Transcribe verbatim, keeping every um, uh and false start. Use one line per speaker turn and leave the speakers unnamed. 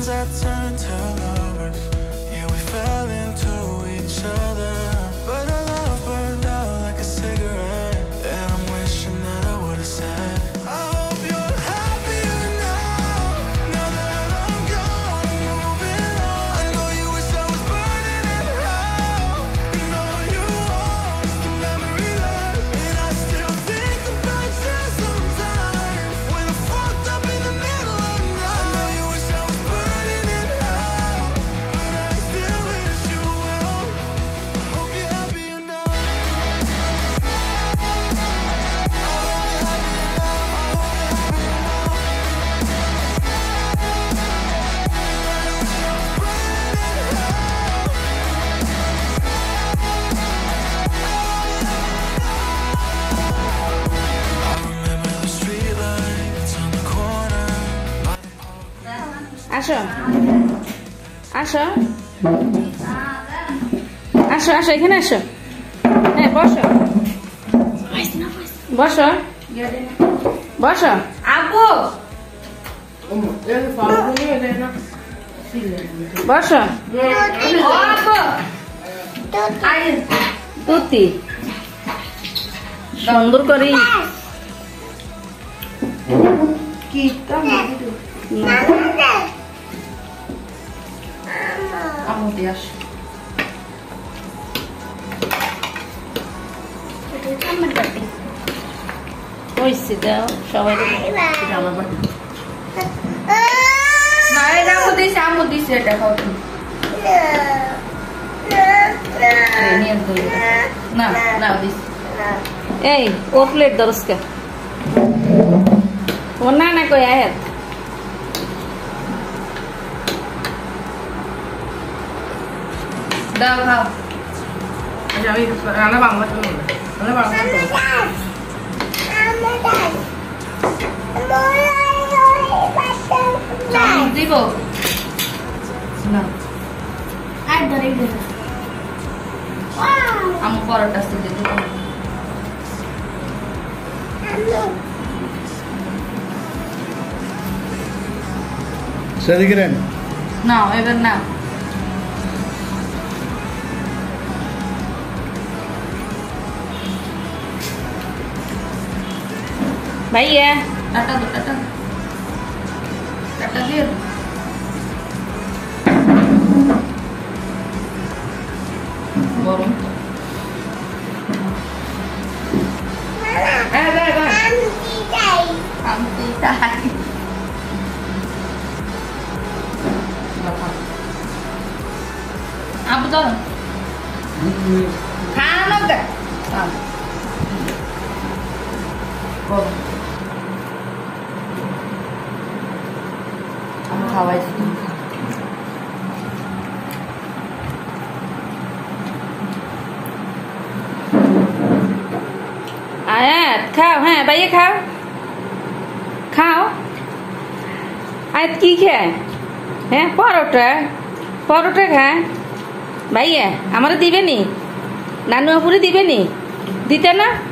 friends that turned to lovers. Yeah, we fell into each other, but our love burned out like a cigarette, and I'm wishing that I would've said, I hope you're happier now, now that I'm gone, moving on. I know you wish I was burning in hell, and all you want is the memory left, and I still think about you sometimes when I'm fucked up in the middle of the night. I know you wish I was burning in hell, but I still wish you well. I hope you're happier now. I remember the streetlights on the corner.
আসো আসো আসো আসো এখানে আসো হ্যাঁ বসো বসো বসো
আব্বু
বসো
ও আব্বু আরে
তুতি সুন্দর করি
কি তা আম্মু দিয়াস
হয়েছে দাও সবাই
আমার বাড়ি না এটা আম্মু দিছে আম্মু দিছে এটা খাও তুমি এই নিয়ে দই না না দিছে
এই ও প্লেট দরসকে ও না না কই আয়াত
দাও খাও আচ্ছা আমি রান্না বাংলা চলো রান্না বাংলা চামচ দিব না আর ধরে দিব আমি পরোটা সিদ্ধ দিব
Sadikiren.
না এবার না
ভাইয়া
টাটা দো টাটা টাটা দিয়ে গরম হ্যাঁ দে দে আমি তাই আবু দাও খানো গে গরম আমি খাওয়াইছি
আয়াত খাও হ্যাঁ ভাইয়া খাও খাও আয়াত কি খায় হ্যাঁ পরোটা পরোটা খায় ভাইয়া আমার দিবে নি নানু আপুরে দিবে নি দিতে না